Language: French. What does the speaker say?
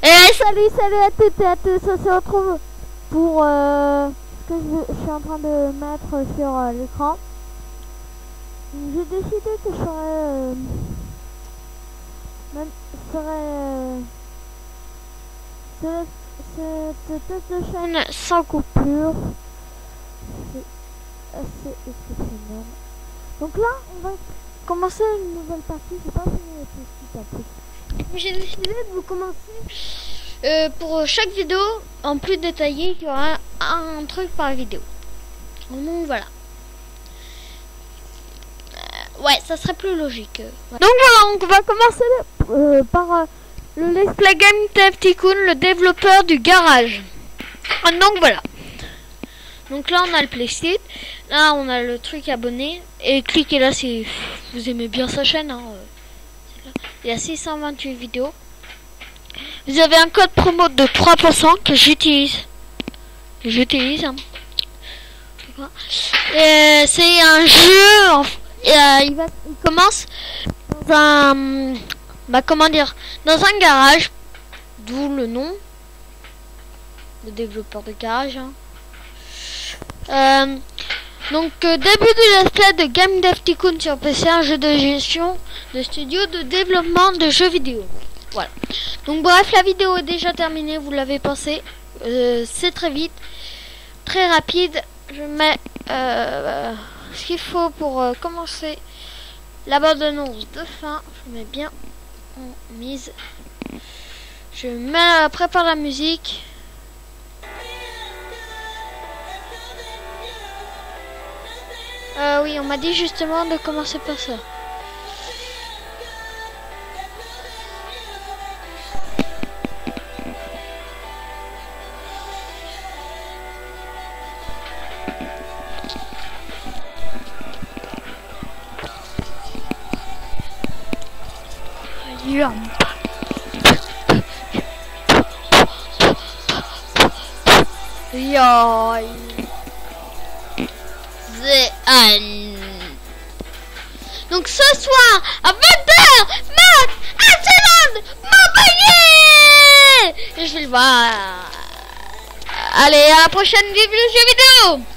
Et Salut à toutes et à tous, on se retrouve pour ce que je suis en train de mettre sur l'écran. J'ai décidé que je ferais cette test de chaîne sans coupure. C'est assez exceptionnel. Donc là, on va commencer une nouvelle partie. J'ai pas fini les petits à plus. j'ai décidé de vous commencer pour chaque vidéo en plus détaillé, il y aura un truc par vidéo. Donc voilà. Ouais, ça serait plus logique. Ouais. Donc voilà, on va commencer par le Let's Play Game Dev Tycoon, le développeur du garage. Donc voilà. Donc là on a le playsite, là on a le truc abonné, et cliquez là si vous aimez bien sa chaîne. Hein. Il y a 628 vidéos. Vous avez un code promo de 3% que j'utilise. Hein. C'est un jeu. Il commence dans un, dans un garage, d'où le nom, le développeur de garage. Hein. Donc début du let's play de Game Dev Tycoon sur PC, un jeu de gestion de studio de développement de jeux vidéo. Voilà. Donc bref, la vidéo est déjà terminée, vous l'avez pensé. C'est très vite, très rapide. Je mets ce qu'il faut pour commencer la bande-annonce de fin. Je mets bien en mise. Je prépare la musique. Oui, on m'a dit justement de commencer par ça. Donc ce soir à 20h, Max Arsenal Montpellier. Et je vais le voir. Allez, à la prochaine, vive le jeu vidéo.